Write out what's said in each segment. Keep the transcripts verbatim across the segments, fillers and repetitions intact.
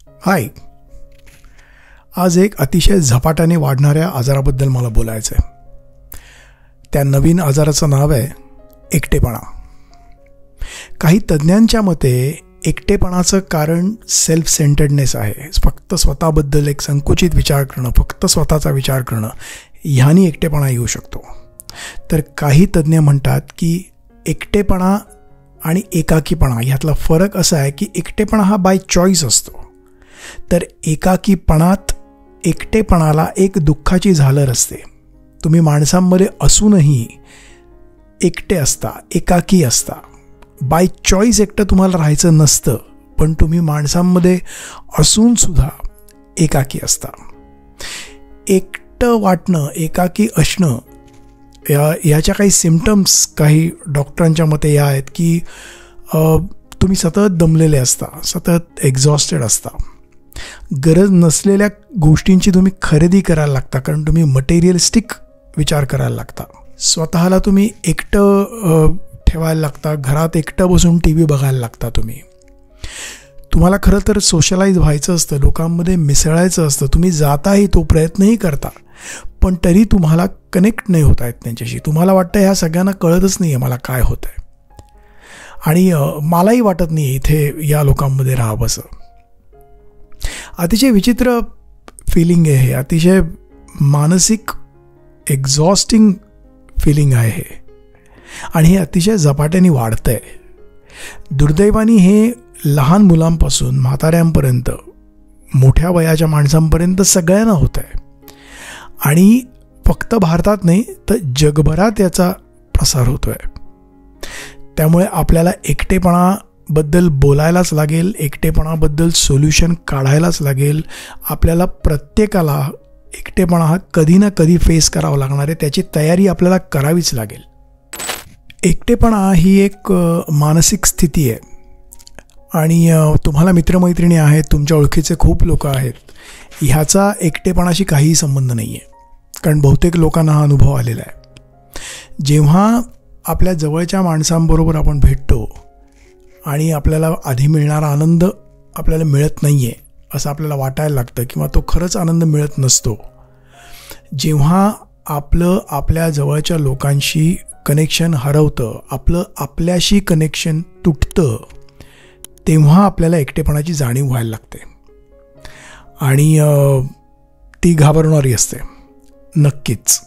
हाय, आज एक अतिशय झपाट्याने वाढणाऱ्या आजाराबद्दल मला बोलायचं आहे. त्या नवीन आजाराचं नाव आहे एकटेपणा. काही तज्ज्ञांच्या मते एकटेपणाचं कारण सेल्फ सेंटर्डनेस आहे. फक्त स्वतःबद्दल एक संकुचित विचार करणं, फक्त स्वतःचा विचार करणं, ह्यानी एकटेपणा येऊ शकतो. तर काही तज्ज्ञ म्हणतात की एकटेपणा आणि एकाकीपणा ह्यातला फरक असा आहे की एकटेपणा हा बाय चॉईस असतो, तर एकाकीपणात एकटेपणाला एक दुःखाची झालर असते. तुम्ही माणसांमध्ये असूनही एकटे असता, एकाकी असता. बाय चॉईस एकटं तुम्हाला राहायचं नसतं, पण तुम्ही माणसांमध्ये असूनसुद्धा एकाकी असता. एकटं वाटणं, एकाकी असणं या याच्या काही सिम्पटम्स काही डॉक्टरांच्या मते या आहेत की तुम्ही सतत दमलेले असता, सतत एक्झॉस्टेड असता. गरज नसलेल्या गोष्टींची तुम्ही खरेदी करायला लागता, कारण तुम्ही मटेरियलिस्टिक विचार करायला लागता. स्वतःला तुम्ही एकटं ठेवायला लागता, घरात एकटं बसून टी व्ही बघायला लागता. तुम्ही तुम्हाला खरं तर सोशलाइज व्हायचं असतं, लोकांमध्ये मिसळायचं असतं. तुम्ही जाताही, तो प्रयत्नही करता, पण तरी तुम्हाला कनेक्ट नाही होत आहेत त्यांच्याशी. तुम्हाला वाटतं ह्या सगळ्यांना कळतच नाही आहे मला काय होतं आहे, आणि मलाही वाटत नाही इथे या लोकांमध्ये राहावं असं. अतिशय विचित्र फिलिंग आहे हे, अतिशय मानसिक एक्झॉस्टिंग फिलिंग आहे हे, आणि हे अतिशय झपाट्याने वाढतं आहे. दुर्दैवाने हे लहान मुलांपासून म्हाताऱ्यांपर्यंत, मोठ्या वयाच्या माणसांपर्यंत सगळ्यांना होतं आहे, आणि फक्त भारतात नाही तर जगभरात याचा प्रसार होतो आहे. त्यामुळे आपल्याला एकटेपणाबद्दल बोलायलाच लागेल, एकटेपणाबद्दल सोल्युशन काढायलाच लागेल. आपल्याला प्रत्येकाला एकटेपणा हा कधी ना कधी फेस करावा लागणार आहे, त्याची तयारी आपल्याला करावीच लागेल. एकटेपणा ही एक मानसिक स्थिती आहे, आणि तुम्हाला मित्रमैत्रिणी आहेत, तुमच्या ओळखीचे खूप लोक आहेत, ह्याचा एकटेपणाशी काहीही संबंध नाही आहे, कारण बहुतेक लोकांना हा अनुभव आलेला आहे. जेव्हा आपल्या जवळच्या माणसांबरोबर आपण भेटतो आणि आपल्याला आधी मिळणारा आनंद आपल्याला मिळत नाही आहे असं आपल्याला वाटायला लागतं, किंवा तो खरंच आनंद मिळत नसतो. जेव्हा आपलं आपल्या जवळच्या लोकांशी कनेक्शन हरवतं, आपलं आपल्याशी कनेक्शन तुटतं, तेव्हा आपल्याला एकटेपणाची जाणीव व्हायला लागते, आणि ती घाबरणारी असते नक्कीच.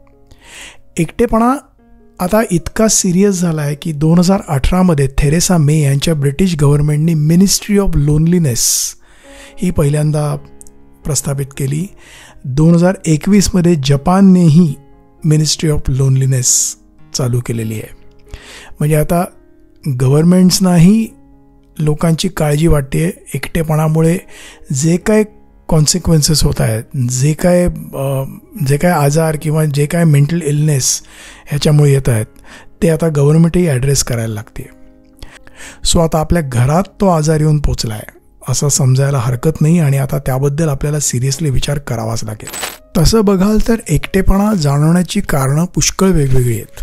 एकटेपणा आता इतका सिरियस झाला आहे की दोन हजार अठरामध्ये थेरेसा मे यांच्या ब्रिटिश गव्हर्नमेंटनी मिनिस्ट्री ऑफ लोनलीनेस ही पहिल्यांदा प्रस्थापित केली. दोन हजार एकवीसमध्ये जपाननेही मिनिस्ट्री ऑफ लोनलीनेस चालू केलेली आहे. म्हणजे आता गव्हर्नमेंट्सनाही लोकांची काळजी वाटते. एकटेपणामुळे जे काय कॉन्सिक्वेन्सेस होत आहेत, जे काय जे काय आजार किंवा जे काय मेंटल इलनेस ह्याच्यामुळे येत आहेत, ते आता गव्हर्नमेंटही ॲड्रेस करायला लागते. सो आता आपल्या घरात तो आजार येऊन पोचला आहे असं समजायला हरकत नाही, आणि आता त्याबद्दल आपल्याला सिरियसली विचार करावाच लागेल. तसं बघाल तर एकटेपणा जाणवण्याची कारणं पुष्कळ वेगवेगळी आहेत.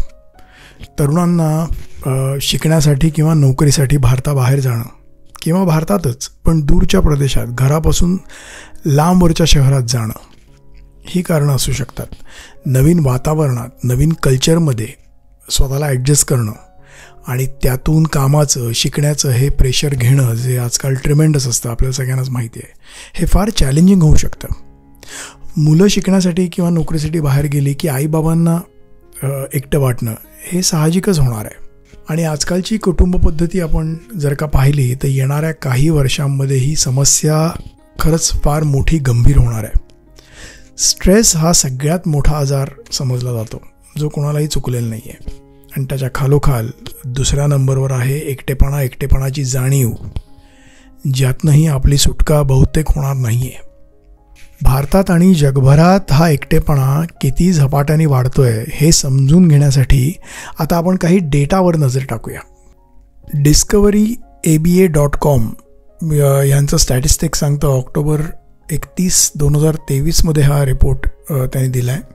तरुणांना शिकण्यासाठी किंवा नोकरीसाठी भारताबाहेर जाणं, किंवा भारतातच पण दूरच्या प्रदेशात, घरापासून लांबवरच्या शहरात जाणं, ही कारणं असू शकतात. नवीन वातावरणात, नवीन कल्चरमध्ये स्वतःला ॲडजस्ट करणं, आणि त्यातून कामाचं, शिकण्याचं हे प्रेशर घेणं, जे आजकाल ट्रिमेंडस असतं, आपल्याला सगळ्यांनाच माहिती आहे, हे फार चॅलेंजिंग होऊ शकतं. मुलं शिकण्यासाठी किंवा नोकरीसाठी बाहेर गेली की आईबाबांना एकटं वाटणं हे साहजिकच होणार आहे. आणि आजकालची कुटुंब पद्धती आपण जर का पाहिली तर येणाऱ्या काही वर्षांमध्ये ही समस्या खरंच फार मोठी, गंभीर होणार आहे. स्ट्रेस हा सगळ्यात मोठा आजार समजला जातो, जो कोणालाही चुकलेला नाही आहे, आणि त्याच्या खालोखाल दुसऱ्या नंबरवर आहे एकटेपणा, एकटेपणाची जाणीव, ज्यातनंही आपली सुटका बहुतेक होणार नाही आहे. भारतात आणि जगभरात हा एकटेपणा किती झपाट्याने वाढतोय हे समजून घेण्यासाठी आता आपण काही डेटावर नजर टाकूया. Discovery A B A dot com यांचं स्टॅटिस्टिक सांगतं, ऑक्टोबर एकतीस दोन हजार तेवीसमध्ये हा रिपोर्ट त्यांनी दिला आहे.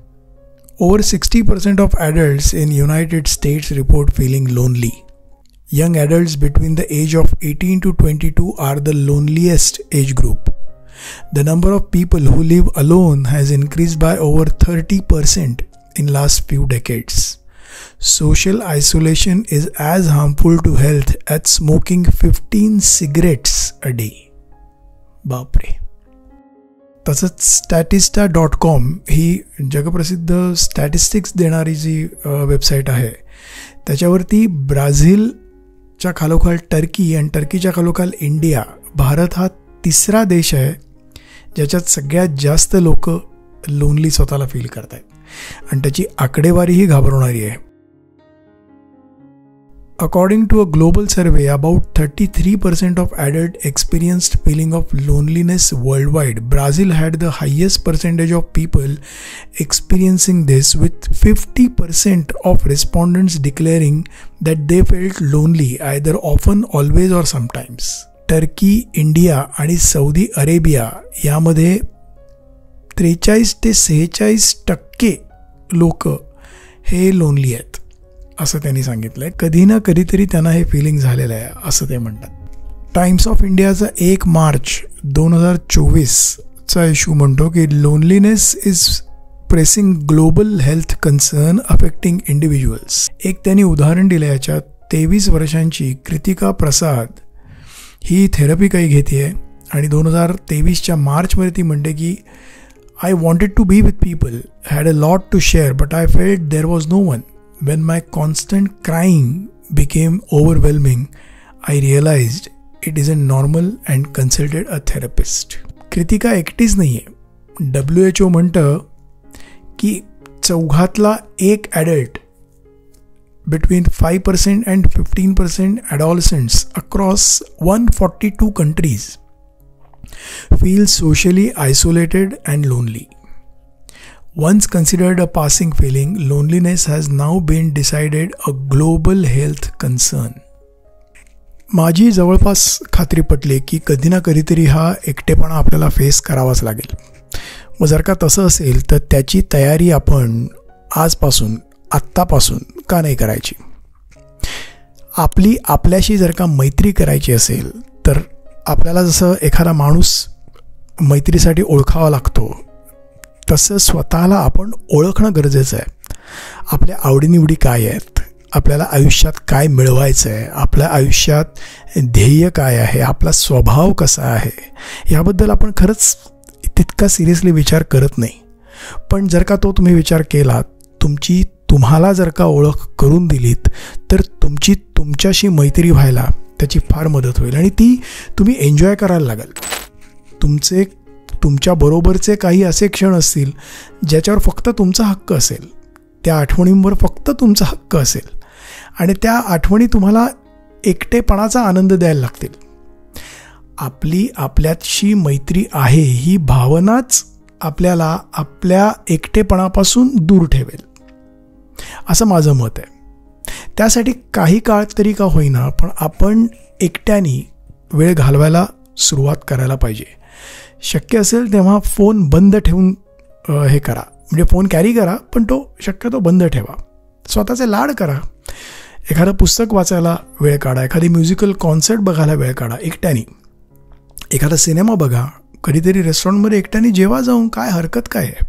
Over sixty percent of adults in United States report feeling lonely. Young adults between the age of eighteen to twenty-two are the loneliest age group. The number of people who live alone has increased by over thirty percent in last few decades. Social isolation is as harmful to health as smoking fifteen cigarettes a day. बापरे. तसंच स्टॅटिस्टा dot com ही जगप्रसिद्ध statistics देणारी जी website आहे त्याच्यावरती ब्राझीलच्या खालोखाल Turkey आणि टर्कीच्या खालोखाल इंडिया, भारत हा तिसरा देश आहे ज्याच्यात सगळ्यात जास्त लोक लोनली स्वतःला फील करत आहेत आणि त्याची आकडेवारीही घाबरवणारी आहे. According to a global survey, about thirty-three percent of adults experienced feeling of loneliness worldwide. Brazil had the highest percentage of people experiencing this, with fifty percent of respondents declaring that they felt lonely either often, always or sometimes. Turkey, India आणि Saudi Arabia यामध्ये त्रेचाळीस ते सेहेचाळीस टक्के लोक हे lonely आहेत असं त्यांनी सांगितलं आहे. कधी ना कधीतरी त्यांना हे फिलिंग झालेलं आहे असं ते म्हणतात. टाइम्स ऑफ इंडियाचा एक मार्च दोन हजार चोवीसचा इश्यू म्हणतो की loneliness is pressing global health concern affecting individuals. एक त्यांनी उदाहरण दिलं याच्यात. तेवीस वर्षांची कृतिका प्रसाद ही थेरपी काही घेते आहे आणि दोन हजार तेवीसच्या मार्चमध्ये ती म्हणते की I wanted to be with people, had a lot to share, but I felt there was no one. When my constant crying became overwhelming, I realized it isn't normal and consulted a therapist. Kritika एकटीच नाही आहे. W H O म्हणतं की चौघातला एक adult between five percent and fifteen percent adolescents across one forty two countries feel socially isolated and lonely. Once considered a passing feeling, loneliness has now been decided a global health concern. माझी जवळपास खात्री पटली की कधी ना कधीतरी हा एकटेपणा आपल्याला फेस करावाच लागेल. मग जर का तसं असेल तर त्याची तयारी आपण आजपासून आत्तापासून का नाही करायची. आपली आपल्याशी जर का मैत्री करायची असेल तर आपल्याला जसं एखादा माणूस मैत्रीसाठी ओळखावा लागतो तसं स्वतःला आपण ओळखणं गरजेचं आहे. आपल्या आवडीनिवडी काय आहेत, आपल्याला आयुष्यात काय मिळवायचं आहे, आपल्या आयुष्यात ध्येय काय आहे, आपला स्वभाव कसा आहे याबद्दल आपण खरंच तितका सिरियसली विचार करत नाही. पण जर का तो तुम्ही विचार केलात, तुमची तुम्हाला जर का ओळख करून दिलीत तर तुमची तुमच्याशी मैत्री व्हायला त्याची फार मदत होईल आणि ती तुम्ही एन्जॉय करायला लागाल. तुमचे तुमच्याबरोबरचे काही असे क्षण असतील ज्याच्यावर फक्त तुमचा हक्क असेल, त्या आठवणींवर फक्त तुमचा हक्क असेल आणि त्या आठवणी तुम्हाला एकटेपणाचा आनंद द्यायला लागतील. आपली आपल्याशी मैत्री आहे ही भावनाच आपल्याला आपल्या एकटेपणापासून दूर ठेवेल असं माझं मत आहे. त्यासाठी काही काळ तरी का होईना पण आपण एकट्याने वेळ घालवायला सुरुवात करायला पाहिजे. शक्य असेल तेव्हा फोन बंद ठेवून हे करा, म्हणजे फोन कॅरी करा पण तो शक्यतो बंद ठेवा. स्वतःचे लाड करा. एखादं पुस्तक वाचायला वेळ काढा, एखादी म्युझिकल कॉन्सर्ट बघायला वेळ काढा एकट्याने, एखादा सिनेमा बघा, कधीतरी रेस्टॉरंटमध्ये एकट्याने जेवा जाऊन, काय हरकत काय आहे.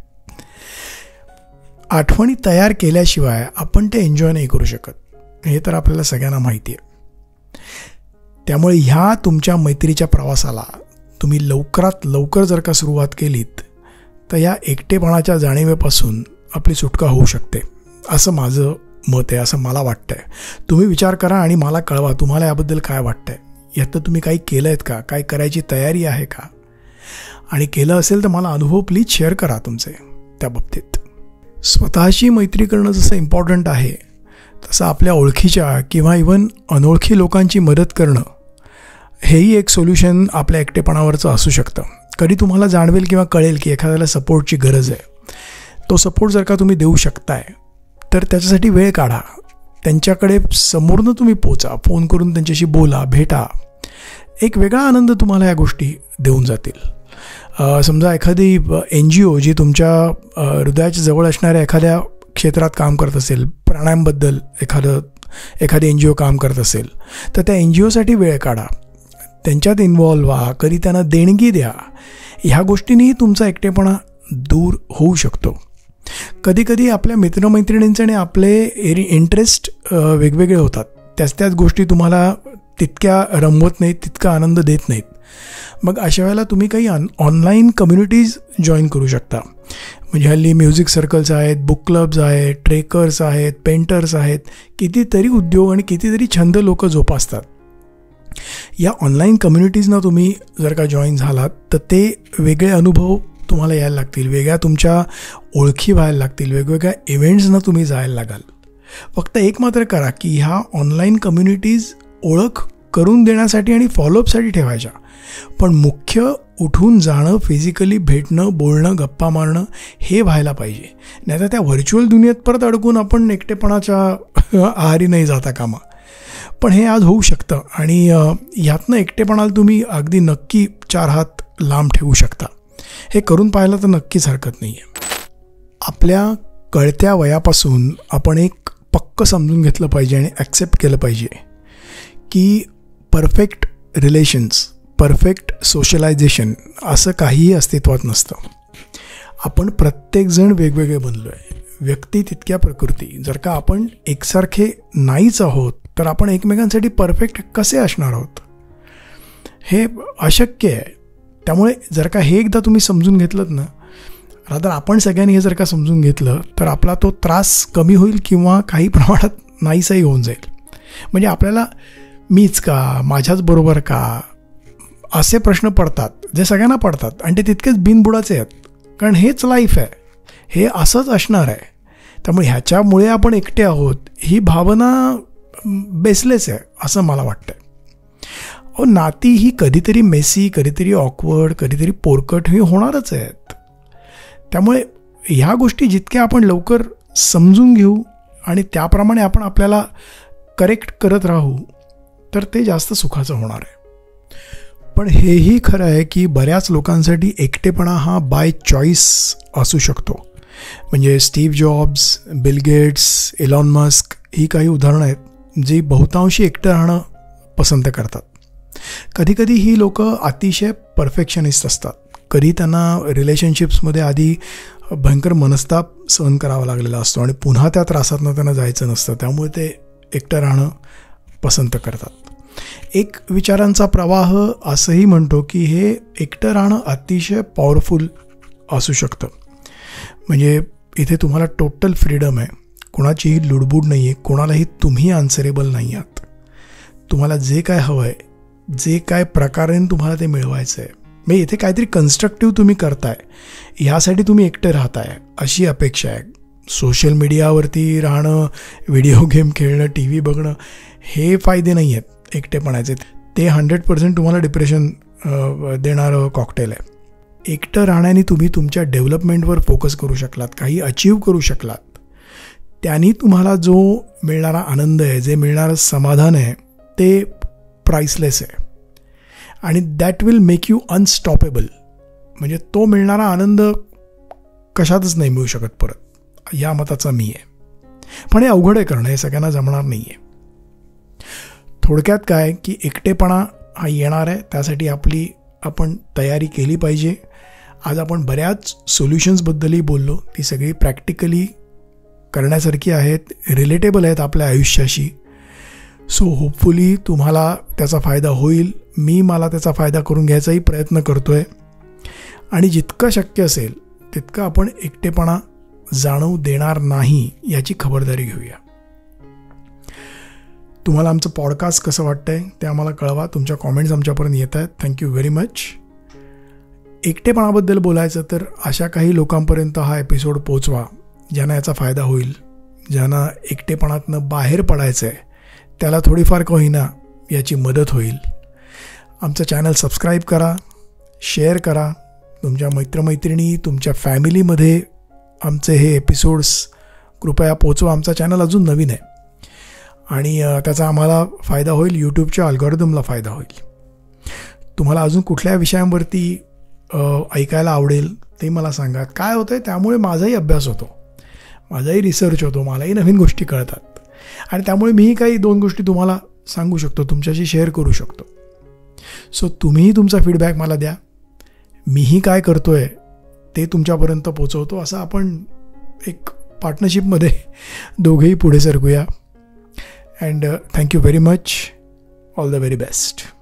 आठवणी तयार केल्याशिवाय आपण ते एन्जॉय नाही करू शकत, हे तर आपल्याला सगळ्यांना माहिती आहे. त्यामुळे ह्या तुमच्या मैत्रीच्या प्रवासाला तुम्ही लवकरात लवकर जर का सुरुवात केलीत तर या एकटेपणाच्या जाणीवेपासून आपली सुटका होऊ शकते असं माझं मत आहे, असं मला वाटतं आहे. तुम्ही विचार करा आणि मला कळवा तुम्हाला याबद्दल काय वाटतं आहे. यात तुम्ही काही केलं आहेत का, काय करायची तयारी आहे का, आणि केलं असेल तर मला अनुभव प्लीज शेअर करा तुमचे त्या बाबतीत. स्वतःशी मैत्री करणं जसं इम्पॉर्टंट आहे तसं आपल्या ओळखीच्या किंवा इव्हन अनोळखी लोकांची मदत करणं हेही एक सोल्युशन आपल्या एकटेपणावरचं असू शकतं. कधी तुम्हाला जाणवेल किंवा कळेल की एखाद्याला सपोर्टची गरज आहे, तो सपोर्ट जर का तुम्ही देऊ शकताय तर त्याच्यासाठी वेळ काढा, त्यांच्याकडे समोरनं तुम्ही पोचा, फोन करून त्यांच्याशी बोला, भेटा. एक वेगळा आनंद तुम्हाला या गोष्टी देऊन जातील. समजा एखादी एन जी ओ जी तुमच्या हृदयाच्या जवळ असणाऱ्या एखाद्या क्षेत्रात काम करत असेल, प्राणायामबद्दल एखादं एखादी एन जी ओ काम करत असेल तर त्या एन जी ओसाठी वेळ काढा, त्यांच्यात इन्व्हॉल्व व्हा, कधी त्यांना देणगी द्या. ह्या गोष्टींनीही तुमचा एकटेपणा दूर होऊ शकतो. कधीकधी आपल्या मित्रमैत्रिणींचे आणि आपले एरी इंटरेस्ट वेगवेगळे होतात, त्याच त्याच गोष्टी तुम्हाला तितक्या रमवत नाहीत, तितका आनंद देत नाहीत. मग अशा वेळेला तुम्ही काही ऑन ऑनलाईन कम्युनिटीज जॉईन करू शकता. म्हणजे हल्ली म्युझिक सर्कल्स आहेत, बुक क्लब्स आहेत, ट्रेकर्स आहेत, पेंटर्स आहेत, कितीतरी उद्योग आणि कितीतरी छंद लोक जोपासतात. या ऑनलाईन कम्युनिटीजना तुम्ही जर का जॉईन झालात तर ते वेगळे अनुभव तुम्हाला यायला लागतील, वेगळ्या तुमच्या ओळखी व्हायला लागतील, वेगवेगळ्या इव्हेंट्सना तुम्ही जायला लागाल. फक्त एक मात्र करा की ह्या ऑनलाईन कम्युनिटीज ओळख करून देण्यासाठी आणि फॉलोअपसाठी ठेवायच्या, पण मुख्य उठून जाणं, फिजिकली भेटणं, बोलणं, गप्पा मारणं हे व्हायला पाहिजे. नाहीतर त्या व्हर्च्युअल दुनियेत परत अडकून आपण एकटेपणाच्या आहारी नाही जाता कामा. पण हे आज होऊ शकतं आणि ह्यातनं एकटेपणाला तुम्ही अगदी नक्की चार हात लांब ठेवू शकता. हे करून पाहिलं तर नक्कीच हरकत नाही आहे. आपल्या कळत्या वयापासून आपण एक पक्क समजून घेतलं पाहिजे आणि ॲक्सेप्ट केलं पाहिजे की परफेक्ट रिलेशन्स, परफेक्ट सोशलायझेशन असं काहीही अस्तित्वात नसतं. आपण प्रत्येकजण वेगवेगळे बनलो आहे, व्यक्ती तितक्या प्रकृती. जर का आपण एकसारखे नाहीच आहोत तर आपण एकमेकांसाठी परफेक्ट कसे असणार आहोत, हे अशक्य आहे. त्यामुळे जर का हे एकदा तुम्ही समजून घेतलंत ना, रादर आपण सगळ्यांनी हे जर का समजून घेतलं तर आपला तो त्रास कमी होईल किंवा काही प्रमाणात नाहीसंही होऊन जाईल. म्हणजे आपल्याला मीच का, माझ्याच बरोबर का असे प्रश्न पडतात जे सगळ्यांना पडतात आणि ते तितकेच बिनबुडाचे आहेत, कारण हेच लाईफ आहे, हे असंच असणार आहे. त्यामुळे ह्याच्यामुळे आपण एकटे आहोत ही भावना बेसलेस आहे असं मला वाटतं. अहो, नाती ही कधीतरी मेसी, कधीतरी ऑकवर्ड, कधीतरी पोरकट ही होणारच आहेत. त्यामुळे ह्या गोष्टी जितक्या आपण लवकर समजून घेऊ आणि त्याप्रमाणे आपण आपल्याला करेक्ट करत राहू तर ते जास्त सुखाचं होणार आहे. पण हेही खरं आहे की बऱ्याच लोकांसाठी एकटेपणा हा बाय चॉईस असू शकतो. म्हणजे Steve Jobs, Bill Gates, Elon Musk ही काही उदाहरणं आहेत जी बहुतांशी एकटं राहणं पसंत करतात. कधीकधी ही लोकं अतिशय परफेक्शनिस्ट असतात. कधी त्यांना रिलेशनशिप्समध्ये आधी भयंकर मनस्ताप सहन करावा लागलेला असतो आणि पुन्हा त्या त्रासातनं त्यांना जायचं नसतं, त्यामुळे ते एकटं राहणं पसंत करतात. एक विचारांचा प्रवाह असंही म्हणतो की हे एकटं राहणं अतिशय पॉवरफुल असू शकतं. म्हणजे इथे तुम्हाला टोटल फ्रीडम आहे, कोणाचीही लुडबुड नाही आहे, कोणालाही तुम्ही आन्सरेबल नाही आहात. तुम्हाला जे काय हवं आहे, जे काय प्रकारेने तुम्हाला ते मिळवायचं आहे, म्हणजे इथे काहीतरी कन्स्ट्रक्टिव्ह तुम्ही करताय, ह्यासाठी तुम्ही एकटे राहताय अशी अपेक्षा आहे. सोशल मीडियावरती राहणं, व्हिडिओ गेम खेळणं, टी व्ही बघणं हे फायदे नाही आहेत एकटेपणाचे. ते हंड्रेड पर्सेंट तुम्हाला डिप्रेशन देणारं कॉकटेल आहे. एकटं राहण्याने तुम्ही तुमच्या डेव्हलपमेंटवर फोकस करू शकलात, काही अचीव करू शकलात. त्यांनी तुम्हाला जो मिळणारा आनंद आहे, जे मिळणारं समाधान आहे ते प्राइसलेस आहे आणि that will make you unstoppable. म्हणजे तो मिळणारा आनंद कशातच नाही मिळू शकत परत, या मताचा मी आहे. पण हे अवघड आहे करणं, हे सगळ्यांना जमणार नाही आहे. थोडक्यात काय की एकटेपणा हा येणार आहे, त्यासाठी आपली आपण तयारी केली पाहिजे. आज आपण बऱ्याच सोल्युशन्सबद्दलही बोललो, ती सगळी प्रॅक्टिकली करण्यासारखी आहेत, रिलेटेबल आहेत आपल्या आयुष्याशी. सो होपफुली तुम्हाला त्याचा फायदा होईल. मी मला त्याचा फायदा करून घ्यायचाही प्रयत्न करतो आहे आणि जितकं शक्य असेल तितकं आपण एकटेपणा जाणवू देणार नाही याची खबरदारी घेऊया. तुम्हाला आमचं पॉडकास्ट कसं वाटतंय ते आम्हाला कळवा. तुमच्या कॉमेंट्स आमच्यापर्यंत येत आहेत. Thank you very much. एकटेपणाबद्दल बोलायचं तर अशा काही लोकांपर्यंत हा एपिसोड पोचवा ज्यांना याचा फायदा होईल, ज्यांना एकटेपणातनं बाहेर पडायचं आहे, त्याला थोडीफार का होईना याची मदत होईल. आमचं चॅनल सबस्क्राईब करा, शेअर करा. तुमच्या मित्रमैत्रिणी, तुमच्या फॅमिलीमध्ये आमचे हे एपिसोड्स कृपया पोचवा. आमचा चॅनल अजून नवीन आहे आणि त्याचा आम्हाला फायदा होईल, यूट्यूबच्या अल्गोरिदमला फायदा होईल. तुम्हाला अजून कुठल्या विषयांवरती ऐकायला आवडेल ते मला सांगा. काय होतं आहे त्यामुळे माझाही अभ्यास होतो, माझाही रिसर्च होतो, मलाही नवीन गोष्टी कळतात. आणि त्यामुळे मीही काही दोन गोष्टी तुम्हाला सांगू शकतो, तुमच्याशी शेअर करू शकतो. सो तुम्हीही तुमचा फीडबॅक मला द्या, मीही काय करतो आहे ते तुमच्यापर्यंत पोचवतो. असं आपण एक पार्टनरशिपमध्ये दोघेही पुढे सरकूया. And thank you very much. All the very best.